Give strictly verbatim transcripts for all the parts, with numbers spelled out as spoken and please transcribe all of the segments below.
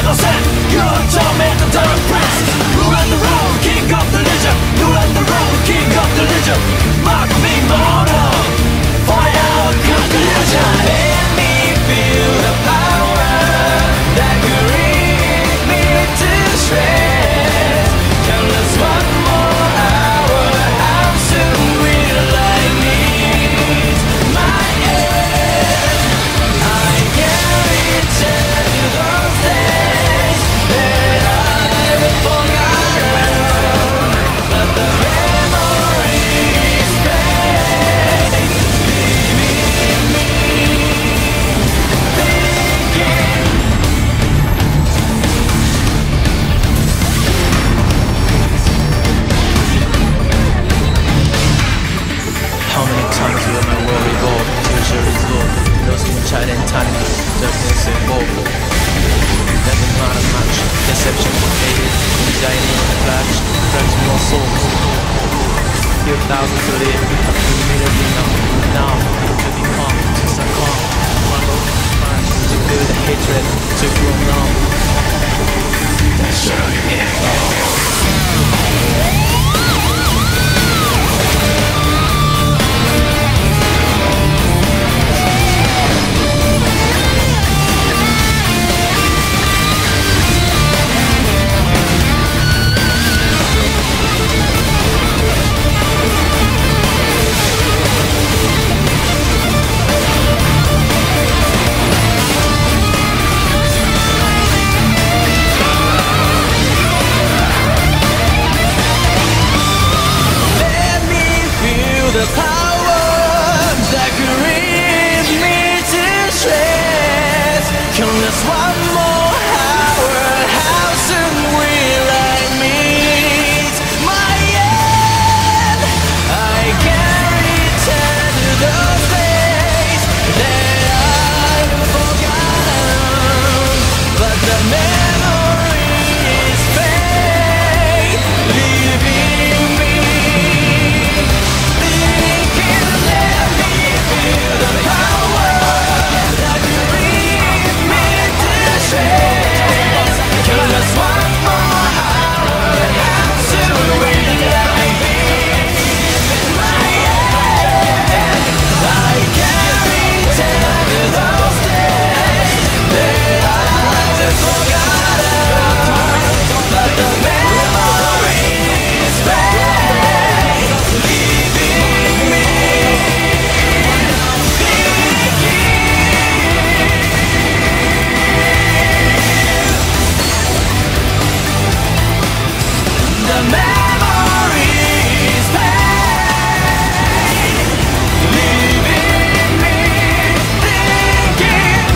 innocent. You're a tormented dark prince. You run the road, king of the legion. You run the road, king of the legion. Mark me mortal, fire conclusion. Let me feel the power that could rip me to shreds. Countless one more hour, how soon will I meet my end? I can't return to those days that I've forgotten, but the memories fade, leaving me thinking. How many times will my world evolve? Future is low, lost in child and time, darkness involved. Doesn't matter much, deception faded, anxiety in a flash, cracks more souls. Few thousand to live, a few million enough. Now, to become, to succumb, one of the fun, to feel the hatred, to grow numb. Destroy it all. The power that could rip me to shreds. Countless one more hour, how soon will I meet my end? I can't return to those days that I've forgotten, but the memories fade, leaving me. Just one more hour, how soon will I meet my end? I can't return to those days that I've forgotten, but the memories fade, leaving me the memories fade, leaving me thinking.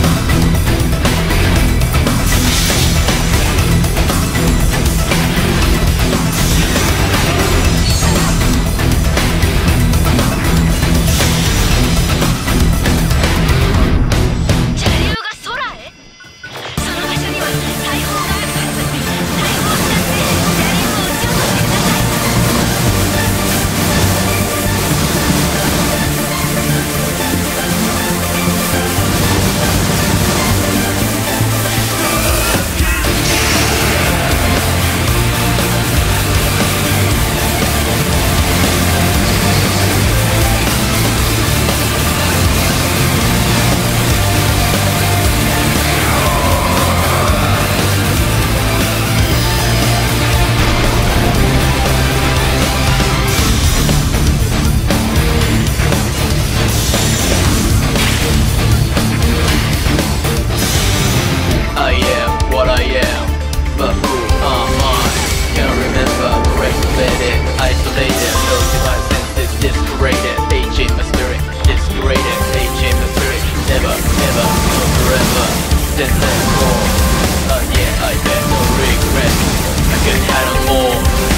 Isolated, those divine senses discreated, aging my spirit, discreated, aging my spirit, never, never, no forever, then let go. Uh, yeah, I bet no regret, I can handle more.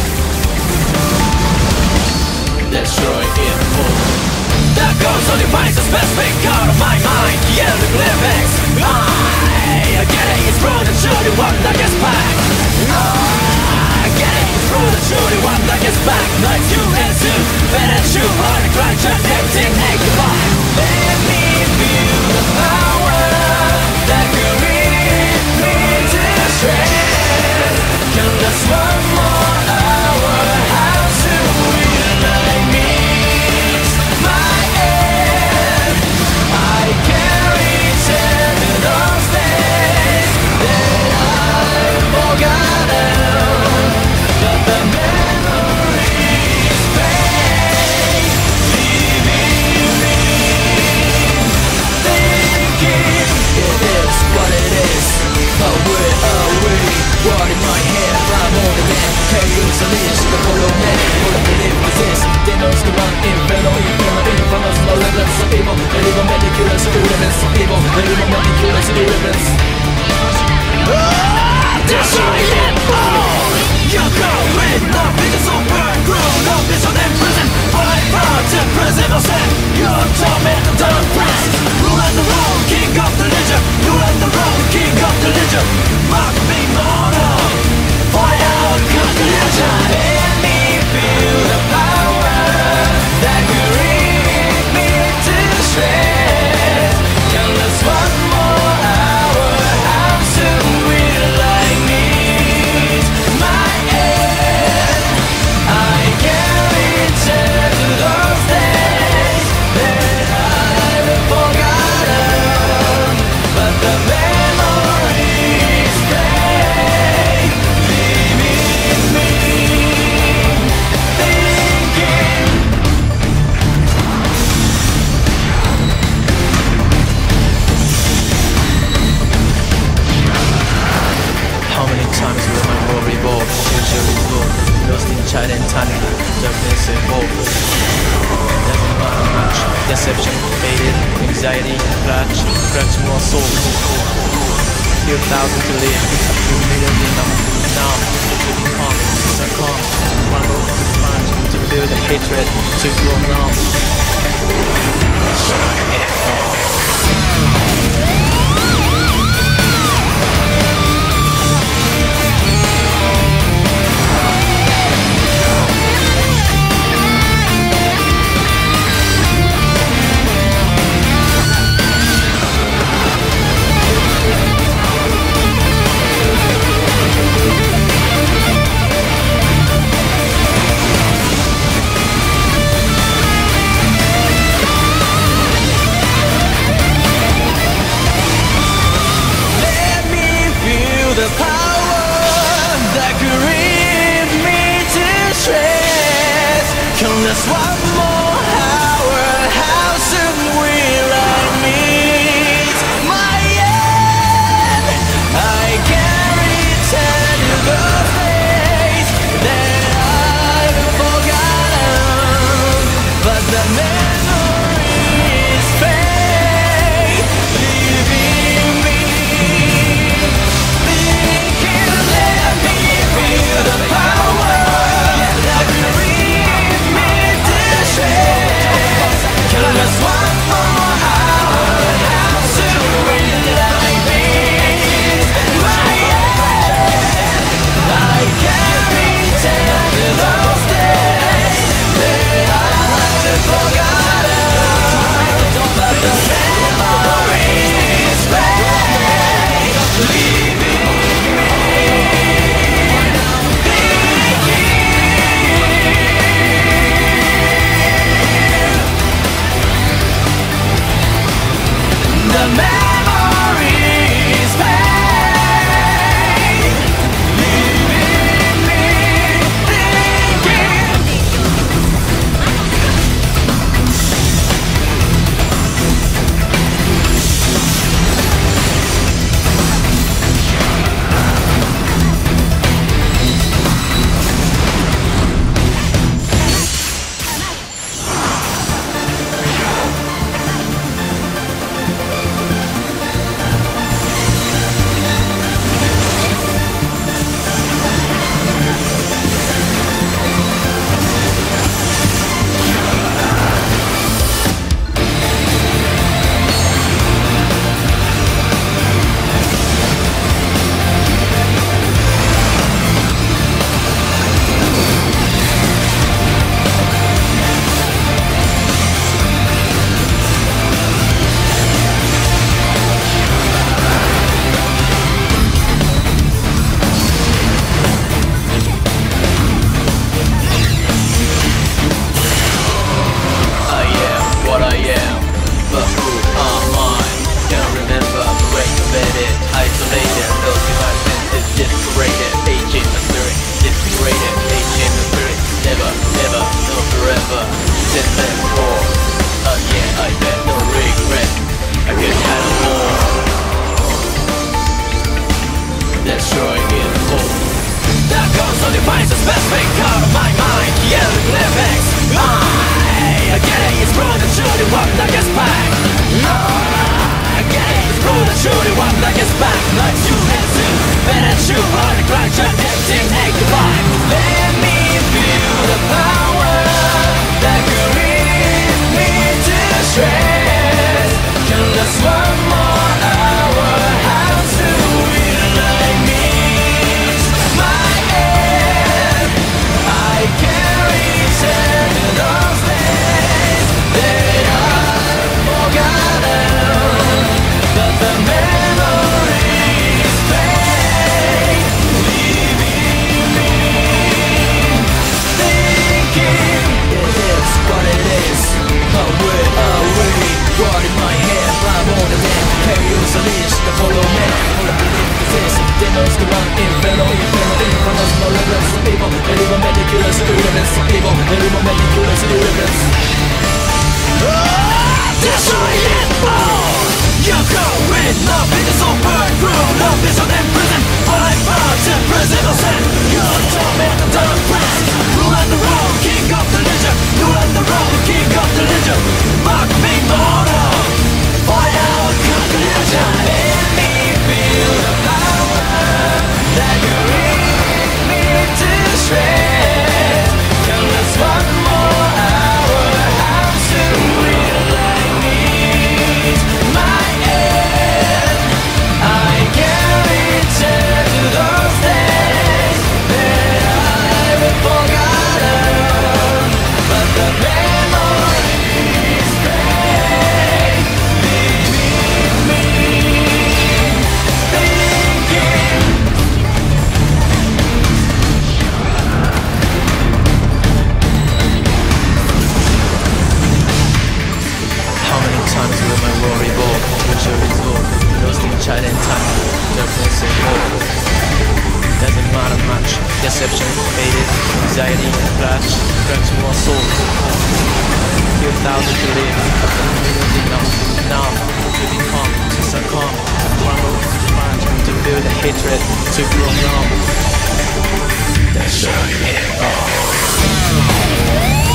Destroy it all. That goes on defines a specific out of my mind. Yeah, the climax. I get it, it's through the shooty one that gets back. I get it, it's through the shooty one that gets back. Like you and two, better shoot hard and grind, just empty, make the fire. Let me feel the power that could reach me to deception faded, anxiety clutch, clutch more soul. Few thousand to live, a few million enough. Now, calm, succumb, crumble, sponge, to feel the hatred, to grow numb. The power that could rid me to shreds. Come, just one more hour. How soon will I meet my end? I can return to those days that I've forgotten, but the memories fade, leaving me. The power that will lead me to shreds. Just one more hour. How soon will I meet my end? I can return to those days that I've forgotten, but the memories fade, leaving the memories fade, leaving me thinking. Defines the specific out of my mind. Yeah, lyrics. I get it. It's true that shooting one that gets back. I get it. It's true that shooting one that gets back. Like you and two, better shoot on the ground. eighteen eighty-five. Let me feel the power that could lead me to shreds. Can last one more hour. How soon will I meet my end? I can return to those days that I've forgotten, but the memories fade, leaving me thinking it is what it is. Away, away, brought in my head, I'm on the man. Carry you a leash to follow me. All I believe is this. They know to run inferno, inferno, inferno. No reverence to people. They live a meticulous irreverence to people. They live a meticulous irreverence. Destroy it all. You go with love, it is all burn through. Love is on in prison. Five hours in prison of sin. You're the torment of the prince. Rule on the road, king of the legend. Rule on the road, king of the legend. Mark worry ball, future is low. Lost in child and time, darkness and hope. Doesn't matter much, deception faded, anxiety flash, cracks in my soul. Few thousand to live, millions enough. Now, to become, to succumb, to crumble, to find, to build a hatred, to grow numb. That's all it is.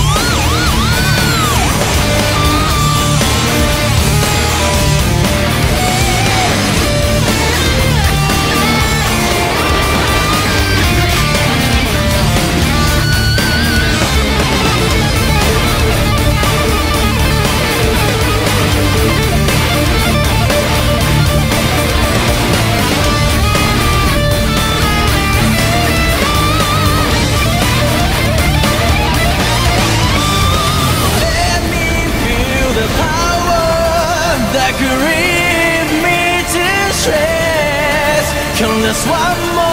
That could lead me to stress. Countless one more